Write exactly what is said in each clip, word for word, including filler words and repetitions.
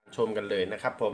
ชมกันเลยนะครับผม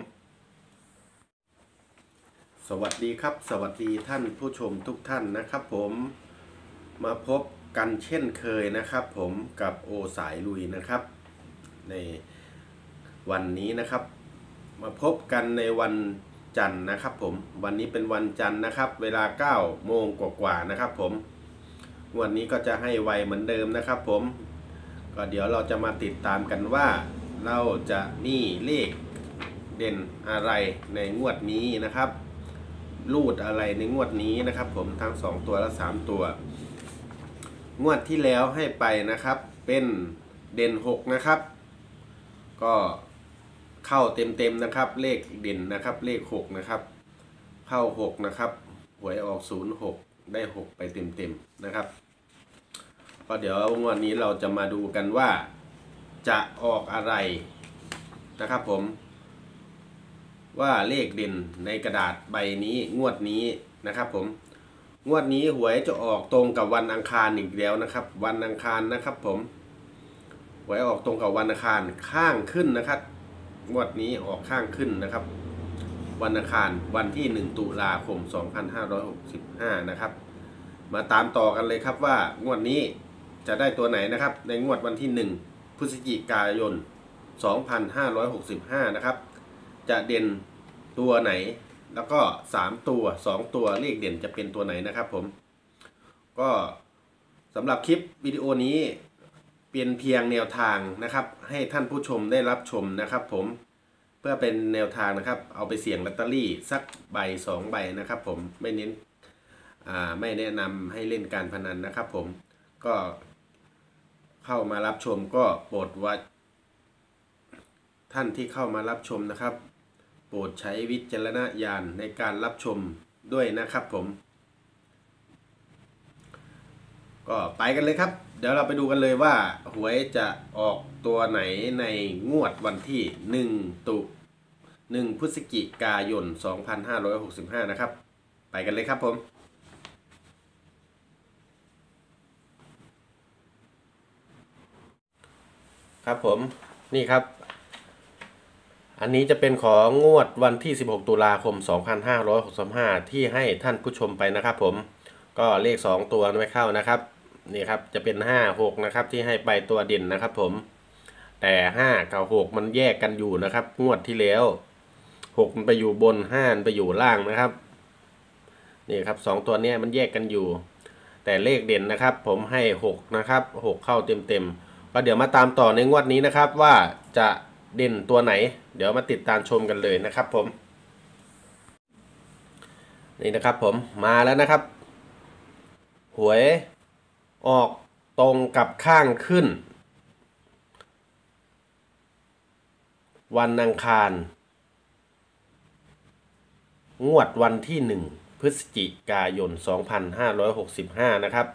สวัสดีครับสวัสดีท่านผู้ชมทุกท่านนะครับผมมาพบกันเช่นเคยนะครับผมกับโอสายลุยนะครับในวันนี้นะครับมาพบกันในวันจันทร์นะครับผมวันนี้เป็นวันจันทร์นะครับเวลาเก้าโมงกว่าๆนะครับผมวันนี้ก็จะให้ไวเหมือนเดิมนะครับผมก็เดี๋ยวเราจะมาติดตามกันว่าเราจะมีเลขเด่นอะไรในงวดนี้นะครับรูดอะไรในงวดนี้นะครับผมทั้งสองตัวและสามตัวงวดที่แล้วให้ไปนะครับเป็นเด่นหกนะครับก็เข้าเต็มๆนะครับเลขเด่นนะครับเลขหกนะครับเข้าหกนะครับหวยออกศูนย์หกได้หกไปเต็มๆนะครับก็เดี๋ยวงวดนี้เราจะมาดูกันว่าจะออกอะไรนะครับผมว่าเลขเด่นในกระดาษใบนี้งวดนี้นะครับผมงวดนี้หวยจะออกตรงกับวันอังคารอีกแล้วนะครับวันอังคารนะครับผมหวยออกตรงกับวันอังคารข้างขึ้นนะครับงวดนี้ออกข้างขึ้นนะครับวันอังคารวันที่หนึ่งตุลาคมสองพันห้าร้อยหกสิบห้านะครับมาตามต่อกันเลยครับว่างวดนี้จะได้ตัวไหนนะครับในงวดวันที่หนึ่งพฤศจิกายนสองพันห้าร้อยหกสิบห้านะครับจะเด่นตัวไหนแล้วก็สามตัวสองตัวเลขเด่นจะเป็นตัวไหนนะครับผมก็สำหรับคลิปวิดีโอนี้เป็นเพียงแนวทางนะครับให้ท่านผู้ชมได้รับชมนะครับผมเพื่อเป็นแนวทางนะครับเอาไปเสี่ยงลอตเตอรี่สักใบสองใบนะครับผมไม่เน้นอ่าไม่แนะนำให้เล่นการพนันนะครับผมก็เข้ามารับชมก็โปรดว่าท่านที่เข้ามารับชมนะครับโปรดใช้วิจารณญาณในการรับชมด้วยนะครับผมก็ไปกันเลยครับเดี๋ยวเราไปดูกันเลยว่าหวยจะออกตัวไหนในงวดวันที่หนึ่งตุหนึ่งพฤศจิกายนสองพันห้าร้อยหกสิบห้านะครับไปกันเลยครับผมครับผมนี่ครับอันนี้จะเป็นของงวดวันที่สิบหกตุลาคมสองพันห้าร้อยหกสิบห้าที่ให้ท่านผู้ชมไปนะครับผมก็เลขสองตัวไม่เข้านะครับนี่ครับจะเป็นห้า หกนะครับที่ให้ไปตัวเด่นนะครับผมแต่ห้ากับหกมันแยกกันอยู่นะครับงวดที่แล้วหกมันไปอยู่บนห้าไปอยู่ล่างนะครับนี่ครับสองตัวนี้มันแยกกันอยู่แต่เลขเด่นนะครับผมให้หกนะครับหกเข้าเต็มๆก็เดี๋ยวมาตามต่อในงวดนี้นะครับว่าจะเด่นตัวไหนเดี๋ยวมาติดตามชมกันเลยนะครับผมนี่นะครับผมมาแล้วนะครับหวยออกตรงกับข้างขึ้นวันอังคารงวดวันที่หนึ่งพฤศจิกายนสองพันห้าร้อยหกสิบห้านะครับ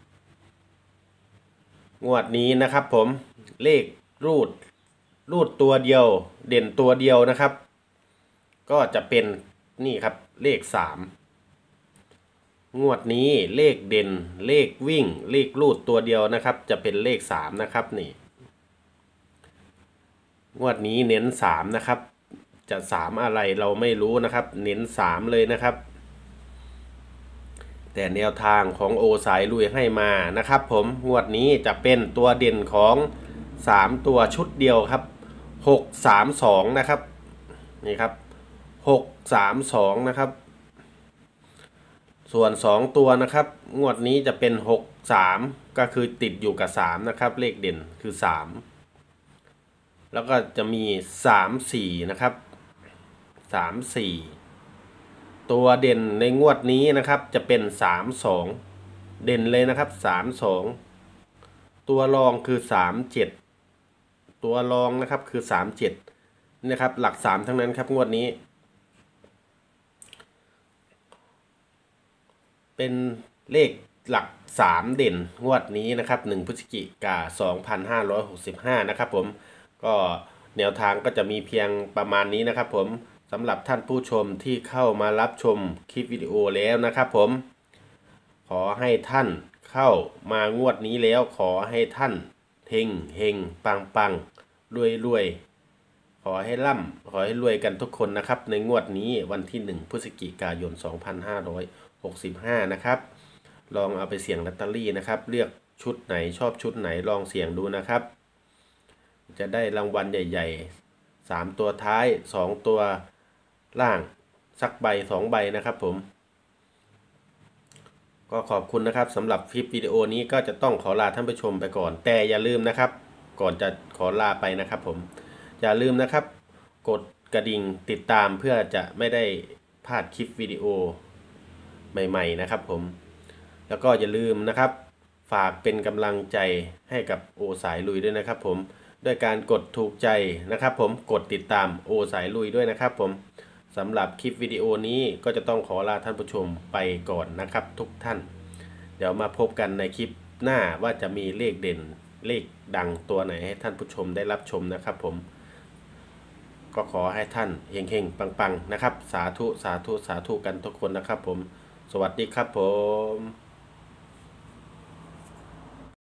งวดนี้นะครับผมเลขรูดรูดตัวเดียวเด่นตัวเดียวนะครับก็จะเป็นนี่ครับเลขสามงวดนี้เลขเด่นเลขวิ่งเลขรูดตัวเดียวนะครับจะเป็นเลขสามนะครับนี่งวดนี้เน้นสามนะครับจะสามอะไรเราไม่รู้นะครับเน้นสามเลยนะครับแต่แนวทางของโอสายลุยให้มานะครับผมงวดนี้จะเป็นตัวเด่นของสามตัวชุดเดียวครับหก สาม สองนะครับนี่ครับหก สาม สองนะครับส่วนสองตัวนะครับงวดนี้จะเป็นหก สามก็คือติดอยู่กับสามนะครับเลขเด่นคือสามแล้วก็จะมีสาม สี่นะครับสาม สี่ตัวเด่นในงวดนี้นะครับจะเป็นสาม สองเด่นเลยนะครับสาม สองตัวรองคือสาม เจ็ดตัวรองนะครับคือสาม เจ็ดนะครับหลักสามทั้งนั้นครับงวดนี้เป็นเลขหลักสามเด่นงวดนี้นะครับหนึ่งพฤศจิกายนสองพันห้าร้อยหกสิบห้านะครับผมก็แนวทางก็จะมีเพียงประมาณนี้นะครับผมสำหรับท่านผู้ชมที่เข้ามารับชมคลิปวิดีโอแล้วนะครับผมขอให้ท่านเข้ามางวดนี้แล้วขอให้ท่านเฮงเฮงปังปังรวยรวยขอให้ร่ำขอให้รวยกันทุกคนนะครับในงวดนี้วันที่หนึ่งพฤศจิกายนสองพันห้าร้อยหกสิบห้านะครับลองเอาไปเสี่ยงลอตเตอรี่นะครับเลือกชุดไหนชอบชุดไหนลองเสี่ยงดูนะครับจะได้รางวัลใหญ่ๆสามตัวท้ายสองตัวล่างสักใบสองใบนะครับผมก็ขอบคุณนะครับสำหรับคลิปวิดีโอนี้ก็จะต้องขอลาท่านผู้ชมไปก่อนแต่อย่าลืมนะครับก่อนจะขอลาไปนะครับผมอย่าลืมนะครับกดกระดิ่งติดตามเพื่อจะไม่ได้พลาดคลิปวิดีโอใหม่ๆนะครับผมแล้วก็อย่าลืมนะครับฝากเป็นกำลังใจให้กับโอสายลุยด้วยนะครับผมด้วยการกดถูกใจนะครับผมกดติดตามโอสายลุยด้วยนะครับผมสำหรับคลิปวิดีโอนี้ก็จะต้องขอลาท่านผู้ชมไปก่อนนะครับทุกท่านเดี๋ยวมาพบกันในคลิปหน้าว่าจะมีเลขเด่นเลขดังตัวไหนให้ท่านผู้ชมได้รับชมนะครับผมก็ขอให้ท่านเฮงๆปังๆนะครับสาธุสาธุสาธุกันทุกคนนะครับผมสวัสดีครับผม